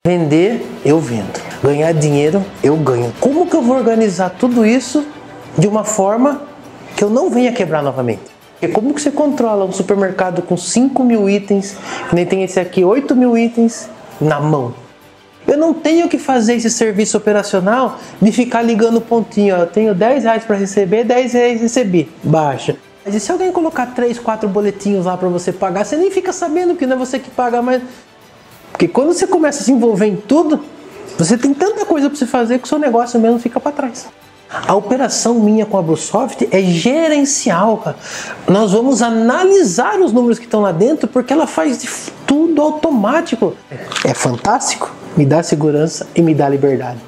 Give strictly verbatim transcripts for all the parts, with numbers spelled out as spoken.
Vender, eu vendo. Ganhar dinheiro, eu ganho. Como que eu vou organizar tudo isso de uma forma que eu não venha quebrar novamente? Porque como que você controla um supermercado com cinco mil itens, que nem tem esse aqui, oito mil itens na mão? Eu não tenho que fazer esse serviço operacional de ficar ligando o pontinho. Ó, eu tenho dez reais para receber, dez reais recebi. Baixa. Mas e se alguém colocar três, quatro boletinhos lá para você pagar, você nem fica sabendo que não é você que paga mais. Porque quando você começa a se envolver em tudo, você tem tanta coisa para você fazer que o seu negócio mesmo fica para trás. A operação minha com a Brusoft é gerencial, cara. Nós vamos analisar os números que estão lá dentro porque ela faz de tudo automático. É fantástico, me dá segurança e me dá liberdade.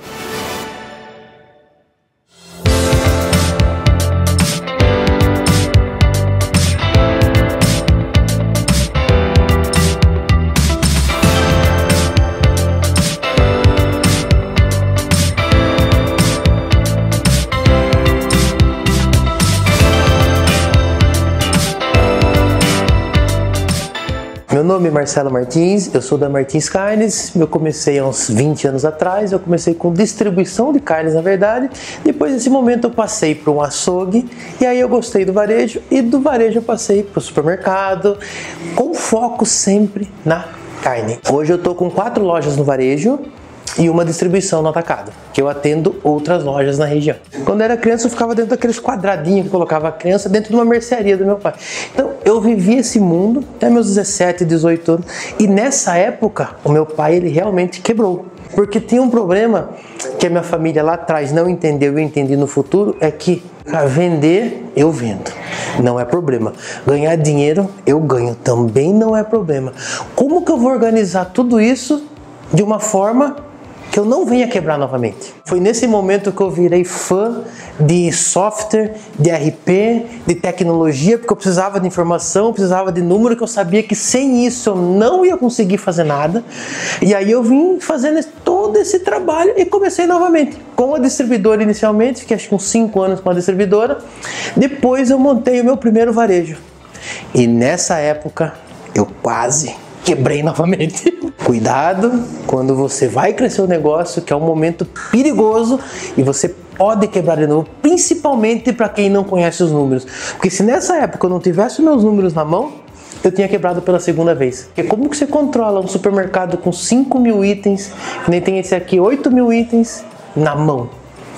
Meu nome é Marcelo Martins, eu sou da Martins Carnes, eu comecei há uns vinte anos atrás, eu comecei com distribuição de carnes na verdade, depois desse momento eu passei para um açougue, e aí eu gostei do varejo, e do varejo eu passei para o supermercado, com foco sempre na carne. Hoje eu estou com quatro lojas no varejo, e uma distribuição no atacado, que eu atendo outras lojas na região. Quando eu era criança eu ficava dentro daqueles quadradinhos que colocava a criança dentro de uma mercearia do meu pai. Então eu vivi esse mundo até meus dezessete, dezoito anos, e nessa época o meu pai ele realmente quebrou. Porque tinha um problema que a minha família lá atrás não entendeu e eu entendi no futuro, é que a vender eu vendo, não é problema. Ganhar dinheiro eu ganho, também não é problema. Como que eu vou organizar tudo isso de uma forma que eu não venha quebrar novamente? Foi nesse momento que eu virei fã de software, de R P, de tecnologia, porque eu precisava de informação, eu precisava de número, que eu sabia que sem isso eu não ia conseguir fazer nada. E aí eu vim fazendo todo esse trabalho e comecei novamente com a distribuidora inicialmente, fiquei acho que uns cinco anos com a distribuidora. Depois eu montei o meu primeiro varejo. E nessa época eu quase quebrei novamente. Cuidado quando você vai crescer o negócio, que é um momento perigoso e você pode quebrar de novo, principalmente para quem não conhece os números. Porque se nessa época eu não tivesse meus números na mão, eu tinha quebrado pela segunda vez. Porque como que você controla um supermercado com cinco mil itens, que nem tem esse aqui, oito mil itens na mão?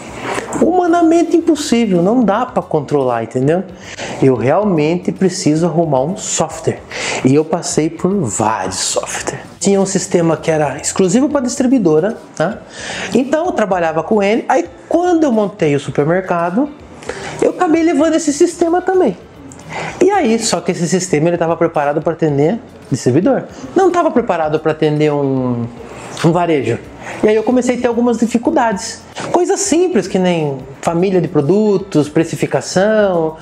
Humanamente impossível, não dá para controlar, entendeu? Eu realmente preciso arrumar um software. E eu passei por vários softwares. Tinha um sistema que era exclusivo para distribuidora, tá? Então eu trabalhava com ele. Aí quando eu montei o supermercado, eu acabei levando esse sistema também. E aí, só que esse sistema ele estava preparado para atender distribuidor. Não estava preparado para atender um, um varejo. E aí eu comecei a ter algumas dificuldades. Coisas simples que nem família de produtos, precificação,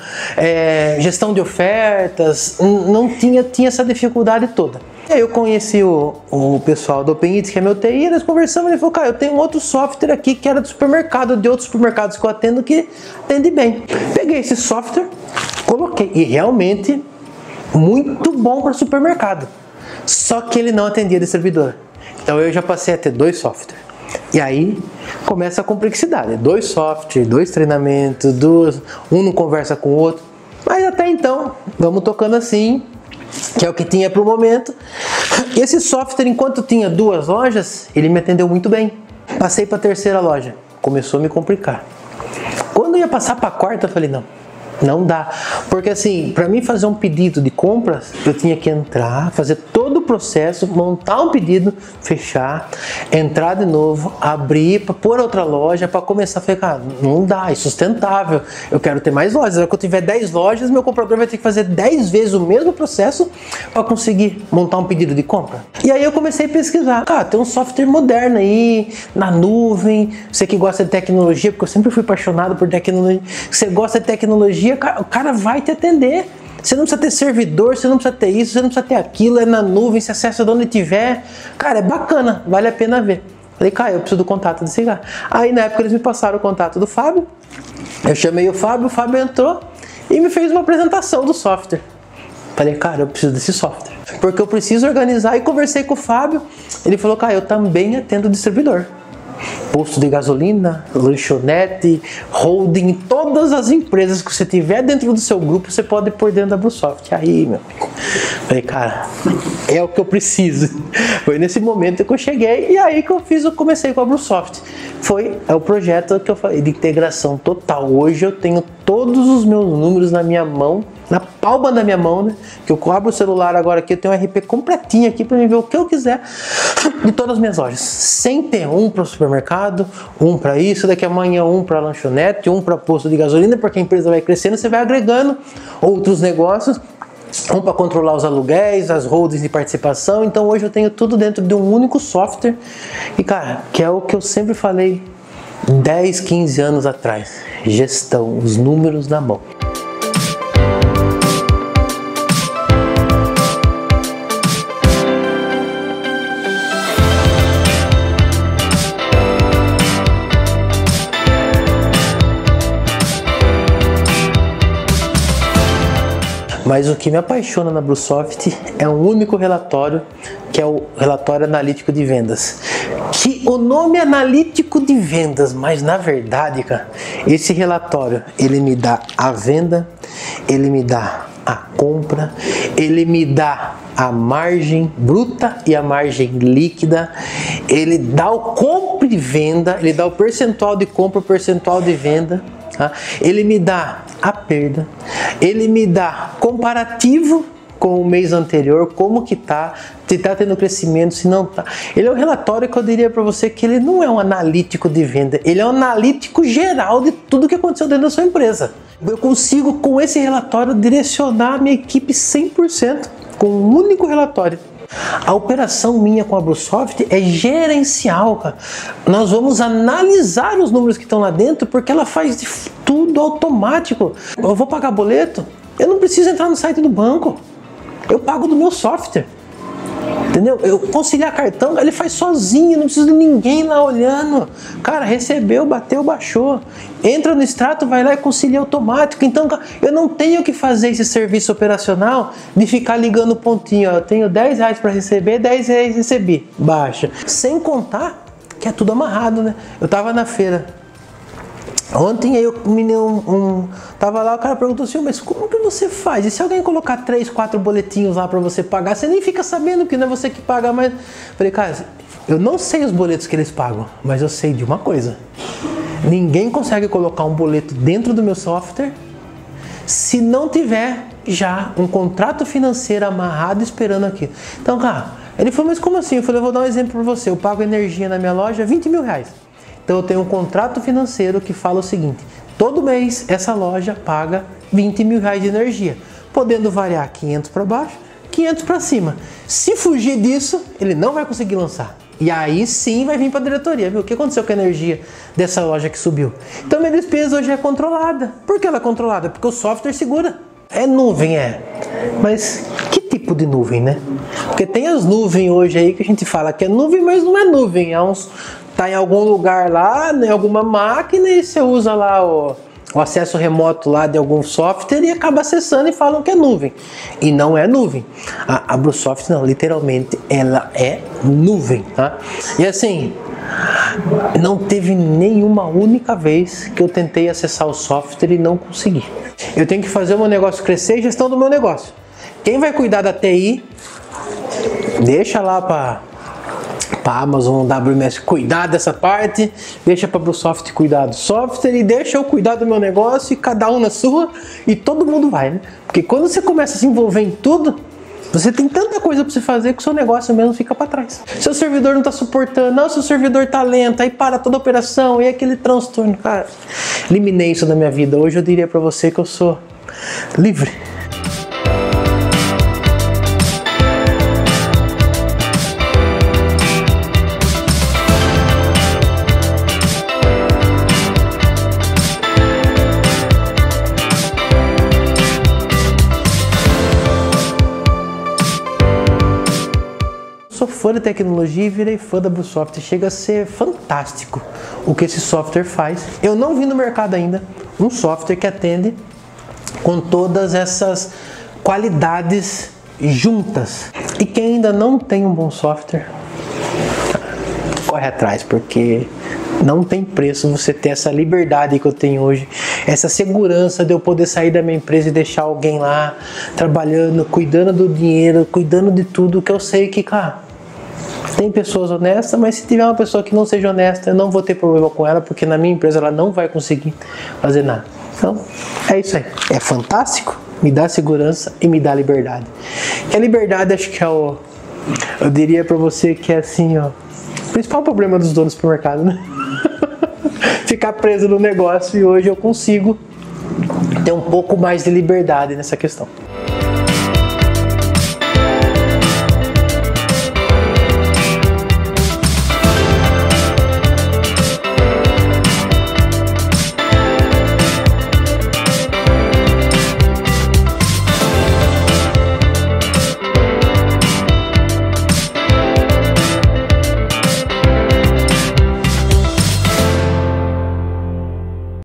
é, gestão de ofertas, não tinha, tinha essa dificuldade toda. E aí eu conheci o, o pessoal do OpenEats, que é meu T I, e nós conversamos e ele falou, cara, eu tenho outro software aqui que era do supermercado, de outros supermercados que eu atendo que atende bem. Peguei esse software, coloquei, e realmente muito bom para supermercado. Só que ele não atendia distribuidora. Então eu já passei a ter dois softwares. E aí começa a complexidade. Dois softwares, dois treinamentos, dois, um não conversa com o outro. Mas até então, vamos tocando assim, que é o que tinha para o momento. Esse software, enquanto tinha duas lojas, ele me atendeu muito bem. Passei para a terceira loja, começou a me complicar. Quando eu ia passar para a quarta, eu falei, não. Não dá, porque assim, para mim fazer um pedido de compras, eu tinha que entrar, fazer todo o processo, montar um pedido, fechar, entrar de novo, abrir para pôr outra loja, para começar a ficar, não dá, é sustentável, eu quero ter mais lojas, quando eu tiver dez lojas, meu comprador vai ter que fazer dez vezes o mesmo processo para conseguir montar um pedido de compra. E aí eu comecei a pesquisar, cara, tem um software moderno aí, na nuvem, você que gosta de tecnologia, porque eu sempre fui apaixonado por tecnologia, você gosta de tecnologia, o cara vai te atender. Você não precisa ter servidor, você não precisa ter isso, você não precisa ter aquilo, é na nuvem, você acessa de onde tiver. Cara, é bacana, vale a pena ver. Falei, cara, eu preciso do contato desse cara. Aí na época eles me passaram o contato do Fábio. Eu chamei o Fábio, o Fábio entrou e me fez uma apresentação do software. Falei, cara, eu preciso desse software, porque eu preciso organizar. E conversei com o Fábio, ele falou, cara, eu também atendo distribuidor. Posto de gasolina, lanchonete, holding, todas as empresas que você tiver dentro do seu grupo, você pode pôr dentro da Bluesoft. Aí, meu amigo, falei, cara, é o que eu preciso. Foi nesse momento que eu cheguei e aí que eu fiz, eu comecei com a Bluesoft. Foi é o projeto que eu falei de integração total. Hoje eu tenho todos os meus números na minha mão, na palma da minha mão, né? Que eu abro o celular agora aqui, eu tenho um R P completinho aqui para mim ver o que eu quiser de todas as minhas lojas. Sem ter um para o supermercado, um para isso, daqui a amanhã um para lanchonete, um para posto de gasolina, porque a empresa vai crescendo, você vai agregando outros negócios. Um para controlar os aluguéis, as holdings de participação. Então hoje eu tenho tudo dentro de um único software. E cara, que é o que eu sempre falei dez, quinze anos atrás. Gestão, os números na mão. Mas o que me apaixona na Bluesoft é um único relatório, que é o relatório analítico de vendas. Que o nome é analítico de vendas, mas na verdade, cara, esse relatório, ele me dá a venda, ele me dá a compra, ele me dá a margem bruta e a margem líquida, ele dá o compra e venda, ele dá o percentual de compra, o percentual de venda. Ele me dá a perda, ele me dá comparativo com o mês anterior, como que tá, se tá tendo crescimento, se não tá. Ele é um relatório que eu diria para você que ele não é um analítico de venda, ele é um analítico geral de tudo que aconteceu dentro da sua empresa. Eu consigo com esse relatório direcionar a minha equipe cem por cento com um único relatório. A operação minha com a Bluesoft é gerencial, cara. Nós vamos analisar os números que estão lá dentro, porque ela faz de tudo automático. Eu vou pagar boleto, eu não preciso entrar no site do banco, eu pago do meu software. Entendeu? Eu conciliar cartão, ele faz sozinho, não precisa de ninguém lá olhando. Cara, recebeu, bateu, baixou. Entra no extrato, vai lá e concilia automático. Então, eu não tenho que fazer esse serviço operacional de ficar ligando o pontinho. Ó, eu tenho dez reais para receber, dez reais recebi. Baixa. Sem contar que é tudo amarrado, né? Eu tava na feira ontem, aí eu me deu um, um tava lá, o cara perguntou assim, mas como que você faz? E se alguém colocar três, quatro boletinhos lá para você pagar, você nem fica sabendo que não é você que paga, mas falei, cara, eu não sei os boletos que eles pagam, mas eu sei de uma coisa: ninguém consegue colocar um boleto dentro do meu software se não tiver já um contrato financeiro amarrado esperando aqui. Então, cara, ele falou, mas como assim? Eu falei, eu vou dar um exemplo para você, eu pago energia na minha loja vinte mil reais. Então eu tenho um contrato financeiro que fala o seguinte: todo mês essa loja paga vinte mil reais de energia, podendo variar quinhentos para baixo, quinhentos para cima. Se fugir disso, ele não vai conseguir lançar. E aí sim vai vir para a diretoria, viu? O que aconteceu com a energia dessa loja que subiu? Então minha despesa hoje é controlada. Por que ela é controlada? Porque o software segura. É nuvem, é. Mas que tipo de nuvem, né? Porque tem as nuvens hoje aí que a gente fala que é nuvem, mas não é nuvem. É uns... tá em algum lugar lá, em alguma máquina, e você usa lá o, o acesso remoto lá de algum software e acaba acessando e falam que é nuvem. E não é nuvem. A, a Bluesoft não, literalmente, ela é nuvem, tá? E assim, não teve nenhuma única vez que eu tentei acessar o software e não consegui. Eu tenho que fazer o meu negócio crescer e gestão do meu negócio. Quem vai cuidar da T I, deixa lá para a Amazon, W M S cuidar dessa parte, deixa para a Bluesoft cuidar do software e deixa eu cuidar do meu negócio, e cada um na sua, e todo mundo vai, né? Porque quando você começa a se envolver em tudo, você tem tanta coisa para você fazer que o seu negócio mesmo fica para trás. Seu servidor não está suportando, não, seu servidor está lento, aí para toda a operação, e aquele transtorno. Cara, eliminei isso da minha vida. Hoje eu diria para você que eu sou livre. Sou fã de tecnologia e virei fã da Bluesoft. Chega a ser fantástico o que esse software faz. Eu não vi no mercado ainda um software que atende com todas essas qualidades juntas. E quem ainda não tem um bom software, corre atrás, porque não tem preço você ter essa liberdade que eu tenho hoje, essa segurança de eu poder sair da minha empresa e deixar alguém lá trabalhando, cuidando do dinheiro, cuidando de tudo, que eu sei que, claro, tem pessoas honestas, mas se tiver uma pessoa que não seja honesta, eu não vou ter problema com ela, porque na minha empresa ela não vai conseguir fazer nada. Então, é isso aí. É fantástico, me dá segurança e me dá liberdade. E a liberdade, acho que é o... Eu diria pra você que é assim, ó... O principal problema dos donos do supermercado, né? Ficar preso no negócio, e hoje eu consigo ter um pouco mais de liberdade nessa questão.